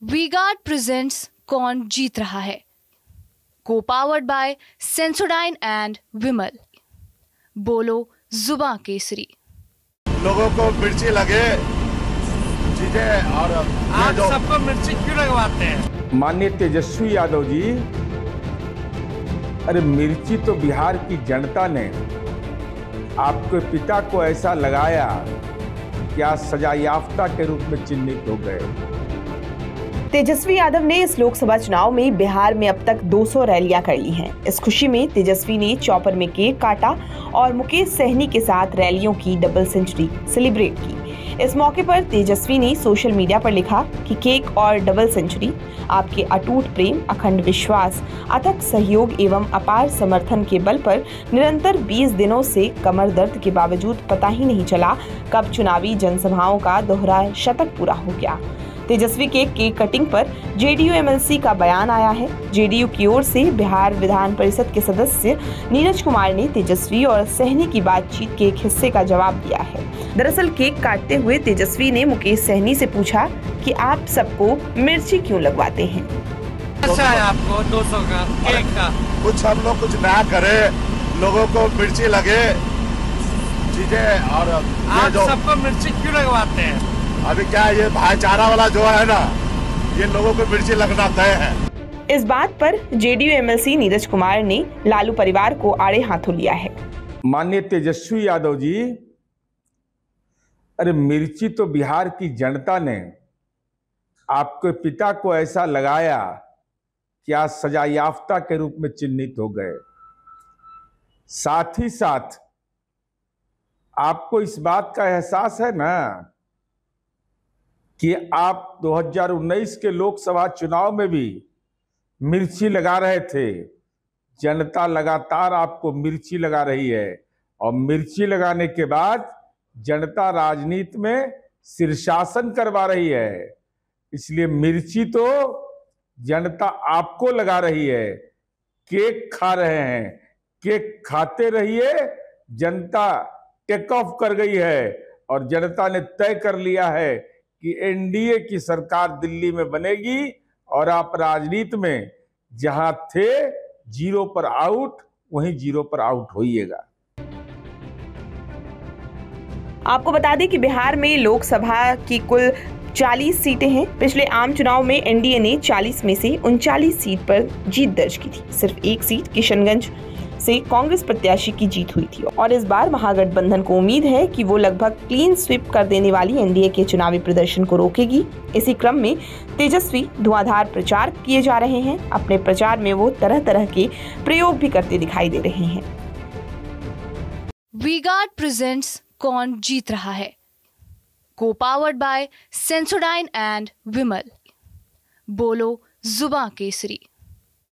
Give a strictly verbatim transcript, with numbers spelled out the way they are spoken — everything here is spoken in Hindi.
वी-गार्ड प्रेजेंट्स कौन जीत रहा है, को powered by Sensodyne and Vimal. बोलो जुबां केसरी। लोगों को मिर्ची लगे चीजें और आप जो... सबको मिर्ची क्यों लगवाते हैं? माननीय तेजस्वी यादव जी, अरे मिर्ची तो बिहार की जनता ने आपके पिता को ऐसा लगाया कि आज सजा याफ्ता के रूप में चिन्हित हो गए। तेजस्वी यादव ने इस लोकसभा चुनाव में बिहार में अब तक दो सौ रैलियां कर ली हैं। इस खुशी में तेजस्वी ने चॉपर में केक काटा और मुकेश सहनी के साथ रैलियों की डबल सेंचुरी सेलिब्रेट की। इस मौके पर तेजस्वी ने सोशल मीडिया पर लिखा कि केक और डबल सेंचुरी आपके अटूट प्रेम, अखंड विश्वास, अथक सहयोग एवं अपार समर्थन के बल पर निरंतर बीस दिनों से कमर दर्द के बावजूद पता ही नहीं चला कब चुनावी जनसभाओं का दोहरा शतक पूरा हो गया। तेजस्वी के केक कटिंग पर जेडीयू एमएलसी का बयान आया है। जेडीयू की ओर से बिहार विधान परिषद के सदस्य नीरज कुमार ने तेजस्वी और सहनी की बातचीत के एक हिस्से का जवाब दिया है। दरअसल केक काटते हुए तेजस्वी ने मुकेश सहनी से पूछा कि आप सबको मिर्ची क्यों लगवाते हैं। अच्छा है आपको दो सौ का केक का? कुछ हम लोग कुछ नया करे, लोगों को मिर्ची लगे चीजें और आप जो... सबको मिर्ची क्यों लगवाते हैं? अभी क्या ये भाईचारा वाला जो है ना, ये लोगों को मिर्ची लगना तय है। इस बात पर जेडीयू एमएलसी नीरज कुमार ने लालू परिवार को आड़े हाथों लिया है। माननीय तेजस्वी यादव जी, अरे मिर्ची तो बिहार की जनता ने आपके पिता को ऐसा लगाया कि आज सजा याफ्ता के रूप में चिन्हित हो गए। साथ ही साथ आपको इस बात का एहसास है ना कि आप दो हज़ार उन्नीस के लोकसभा चुनाव में भी मिर्ची लगा रहे थे। जनता लगातार आपको मिर्ची लगा रही है और मिर्ची लगाने के बाद जनता राजनीति में शीर्षासन करवा रही है। इसलिए मिर्ची तो जनता आपको लगा रही है। केक खा रहे हैं, केक खाते रहिए। जनता टेक ऑफ कर गई है और जनता ने तय कर लिया है कि एनडीए की सरकार दिल्ली में बनेगी और आप राजनीति में जहां थे जीरो पर आउट, वहीं जीरो पर आउट होइएगा। आपको बता दें कि बिहार में लोकसभा की कुल चालीस सीटें हैं। पिछले आम चुनाव में एनडीए ने चालीस में से उनचालीस सीट पर जीत दर्ज की थी। सिर्फ एक सीट किशनगंज से कांग्रेस प्रत्याशी की जीत हुई थी और इस बार महागठबंधन को उम्मीद है कि वो लगभग क्लीन स्वीप कर देने वाली एनडीए के चुनावी प्रदर्शन को रोकेगी। इसी क्रम में तेजस्वी धुआंधार प्रचार किए जा रहे हैं। अपने प्रचार में वो तरह तरह के प्रयोग भी करते दिखाई दे रहे हैं। वी-गार्ड प्रेजेंट्स कौन जीत रहा है, को powered by Sensodyne and Vimal. बोलो जुबां केसरी।